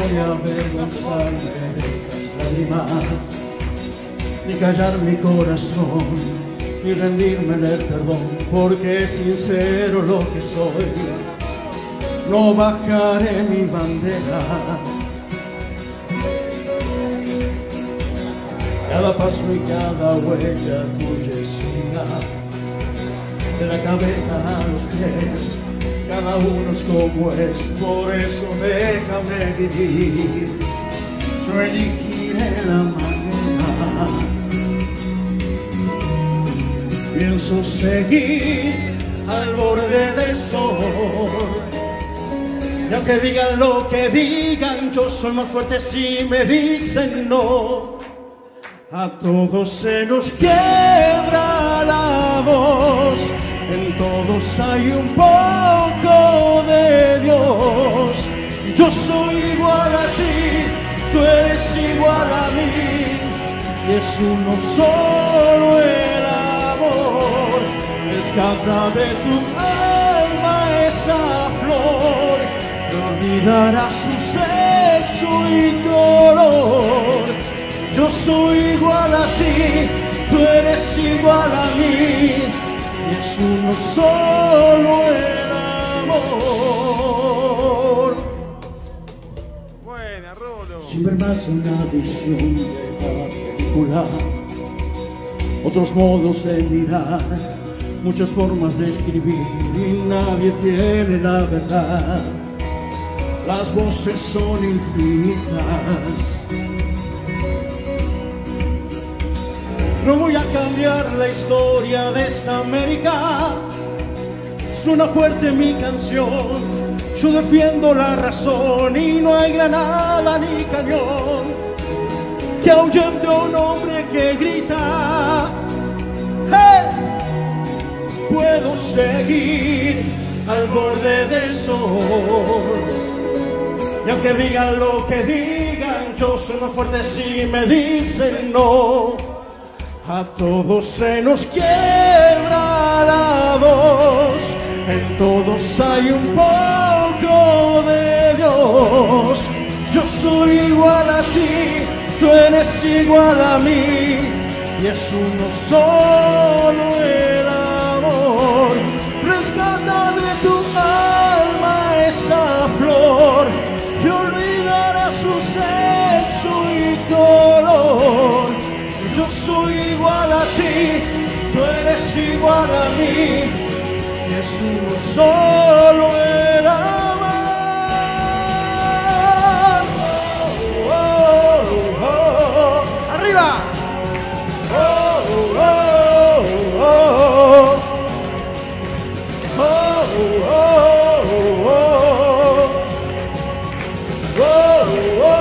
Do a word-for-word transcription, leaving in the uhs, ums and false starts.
voy a avergonzarme de estas lágrimas, ni callar mi corazón, ni rendirme en el perdón, porque es sincero lo que soy. No bajaré mi bandera. Cada paso y cada huella tuya es mía, de la cabeza a los pies, cada uno es como es, por eso déjame vivir. Yo elegiré la manera. Pienso seguir al borde del sol, y aunque digan lo que digan, yo soy más fuerte si me dicen no. A todos se nos quiebra la voz, en todos hay un poco de Dios. Yo soy igual a ti, tú eres igual a mí, y es uno solo el amor. Rescata de tu alma esa flor, no olvidarás su sexo y color. Yo soy igual a ti, tú eres igual a mí, y es uno solo el amor. Buena, Rolo. Sin ver más una visión de la película, otros modos de mirar, muchas formas de escribir, y nadie tiene la verdad. Las voces son infinitas. No voy a cambiar la historia de esta América. Suena fuerte mi canción, yo defiendo la razón, y no hay granada ni cañón que ahuyente a un hombre que grita. ¡Hey! Puedo seguir al borde del sol, y aunque digan lo que digan, yo soy más fuerte si me dicen no. A todos se nos quiebra la voz, en todos hay un poco de Dios. Yo soy igual a ti, tú eres igual a mí, y es uno solo el amor. Rescata de tu alma esa flor, y olvidarás su sexo y color. Yo soy igual a ti, tú eres igual a mí, y es uno solo el amor. Oh, oh, oh. ¡Arriba! Oh, oh, oh, oh. Oh, oh, oh, oh. Oh, oh.